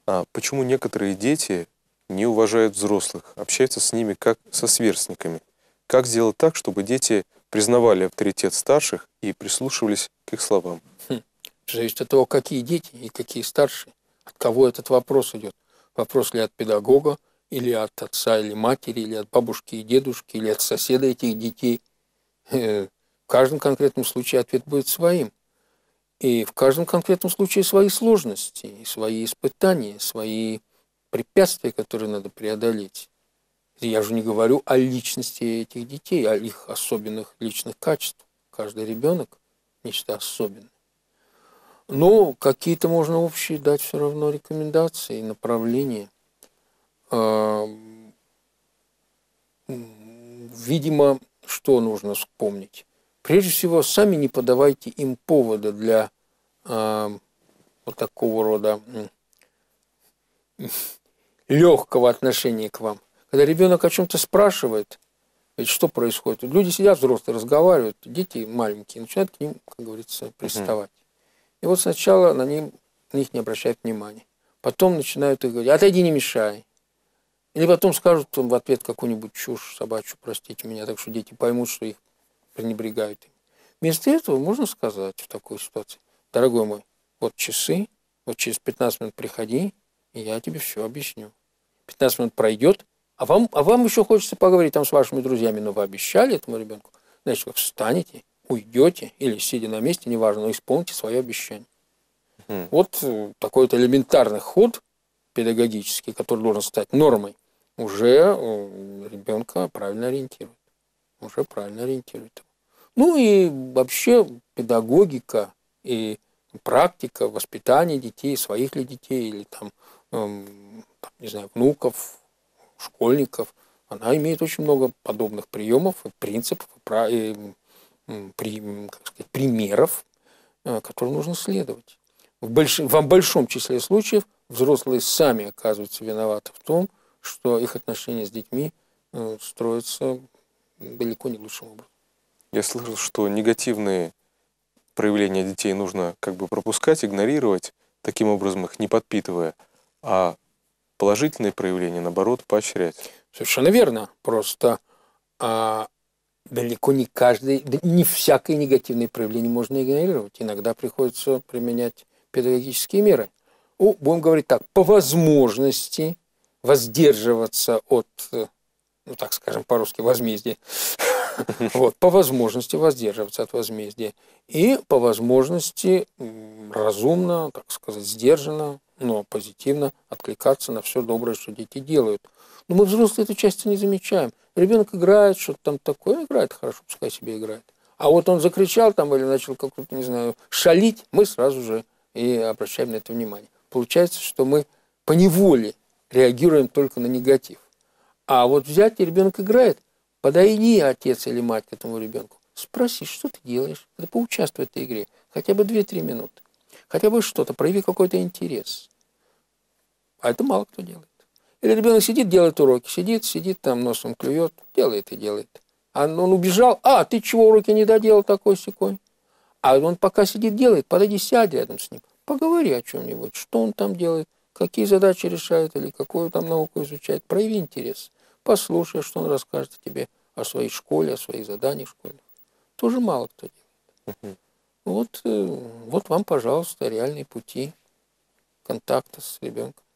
А почему некоторые дети не уважают взрослых, общаются с ними как со сверстниками? Как сделать так, чтобы дети признавали авторитет старших и прислушивались к их словам? Зависит от того, какие дети и какие старшие. От кого этот вопрос идет. Вопрос ли от педагога, или от отца или матери, или от бабушки и дедушки, или от соседа этих детей. В каждом конкретном случае ответ будет своим. И в каждом конкретном случае свои сложности, и свои испытания, свои препятствия, которые надо преодолеть. Я же не говорю о личности этих детей, о их особенных личных качествах. Каждый ребенок – нечто особенное. Но какие-то можно общие дать все равно рекомендации и направления. Видимо, что нужно вспомнить? Прежде всего, сами не подавайте им повода для вот такого рода легкого отношения к вам. Когда ребенок о чем-то спрашивает, ведь что происходит? Люди сидят, взрослые, разговаривают, дети маленькие, начинают к ним, как говорится, приставать. И вот сначала на них не обращают внимания. Потом начинают их говорить: отойди, не мешай. Или потом скажут в ответ какую-нибудь чушь собачью, простите меня, так что дети поймут, что их пренебрегают им. Вместо этого можно сказать в такой ситуации: дорогой мой, вот часы, вот через 15 минут приходи, и я тебе все объясню. 15 минут пройдет, а вам еще хочется поговорить там с вашими друзьями, но вы обещали этому ребенку, значит, вы встанете, уйдете или сидя на месте, неважно, но исполните свое обещание. Вот такой вот элементарный ход педагогический, который должен стать нормой, уже ребенка правильно ориентирует. Уже правильно ориентирует. Ну и вообще педагогика и практика воспитания детей, своих ли детей, или там, не знаю, внуков, школьников, она имеет очень много подобных приемов и принципов, и, как сказать, примеров, которым нужно следовать. В большом числе случаев взрослые сами оказываются виноваты в том, что их отношения с детьми строятся далеко не лучшим образом. Я слышал, что негативные проявления детей нужно как бы пропускать, игнорировать, таким образом их не подпитывая, а положительные проявления, наоборот, поощрять. Совершенно верно. Просто далеко не каждый, не всякое негативное проявление можно игнорировать. Иногда приходится применять педагогические меры. Будем говорить так, по возможности воздерживаться от, ну так скажем по-русски, возмездия. Вот, по возможности воздерживаться от возмездия. И по возможности разумно, так сказать, сдержанно, но позитивно откликаться на все доброе, что дети делают. Но мы, взрослые, эту часть не замечаем. Ребенок играет, что-то там такое, играет хорошо, пускай себе играет. А вот он закричал там или начал как-то, не знаю, шалить, мы сразу же и обращаем на это внимание. Получается, что мы поневоле реагируем только на негатив. А вот взять, и ребенок играет, подойди, отец или мать, к этому ребенку, спроси, что ты делаешь, да поучаствуй в этой игре, хотя бы 2-3 минуты, хотя бы что-то, прояви какой-то интерес. А это мало кто делает. Или ребенок сидит, делает уроки, сидит там, носом клюет, делает и делает. А он убежал, ты чего уроки не доделал такой-сякой? А он пока сидит, делает, подойди, сядь рядом с ним, поговори о чем-нибудь, что он там делает, какие задачи решает или какую там науку изучает, прояви интерес. Послушай, что он расскажет тебе о своей школе, о своих заданиях в школе. Тоже мало кто делает. Вот вам, пожалуйста, реальные пути контакта с ребенком.